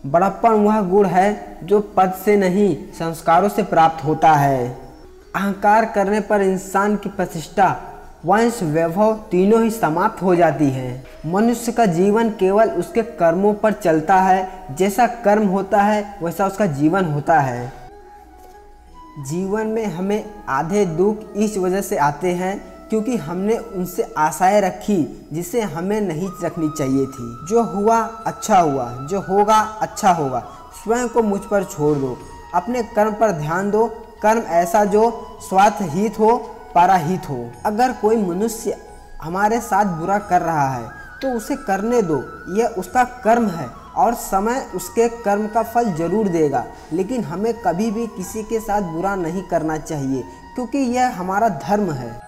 बड़प्पन वह गुण है जो पद से नहीं संस्कारों से प्राप्त होता है। अहंकार करने पर इंसान की प्रतिष्ठा, वंश, वैभव तीनों ही समाप्त हो जाती हैं। मनुष्य का जीवन केवल उसके कर्मों पर चलता है। जैसा कर्म होता है वैसा उसका जीवन होता है। जीवन में हमें आधे दुख इस वजह से आते हैं क्योंकि हमने उनसे आशाएं रखी जिसे हमें नहीं रखनी चाहिए थी। जो हुआ अच्छा हुआ, जो होगा अच्छा होगा। स्वयं को मुझ पर छोड़ दो, अपने कर्म पर ध्यान दो। कर्म ऐसा जो स्वार्थ हित हो, पराहित हो। अगर कोई मनुष्य हमारे साथ बुरा कर रहा है तो उसे करने दो, यह उसका कर्म है और समय उसके कर्म का फल जरूर देगा। लेकिन हमें कभी भी किसी के साथ बुरा नहीं करना चाहिए क्योंकि यह हमारा धर्म है।